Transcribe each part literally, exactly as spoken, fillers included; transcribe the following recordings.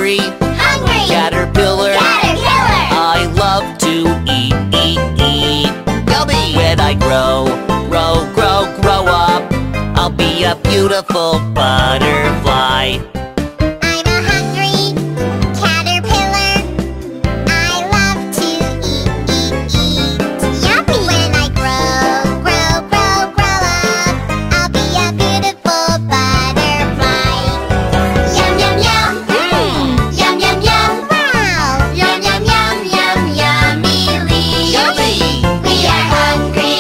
hungry, Hungry. caterpillar. Caterpillar. I love to eat, eat, eat. Yummy! When I grow, grow, grow, grow up, I'll be a beautiful butterfly. I'm a hungry caterpillar. I love to eat, eat, eat. Yummy! When I grow, grow, grow, grow up, I'll be a beautiful butterfly. Yum, yum, yum. Mmm! Yum, yum, yum. Wow. Yum, yum, yum, yum, yummy leaves. Yummy! We are hungry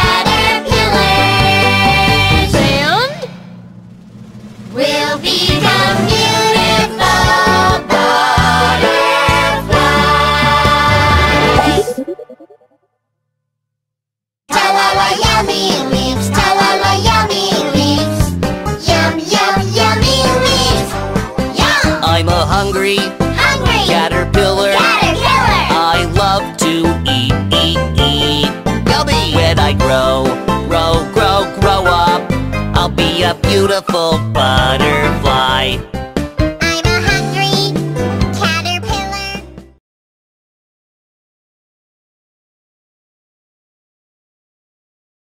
caterpillars. And We'll become beautiful butterflies. Ta-la-la, yummy leaves. Ta-la-la, yummy leaves. Yum, yum, yummy leaves. Yum. I'm a hungry Hungry caterpillar. caterpillar. I love to eat, eat, eat. Yummy! When I grow, grow, grow, grow up, I'll be a beautiful butterfly.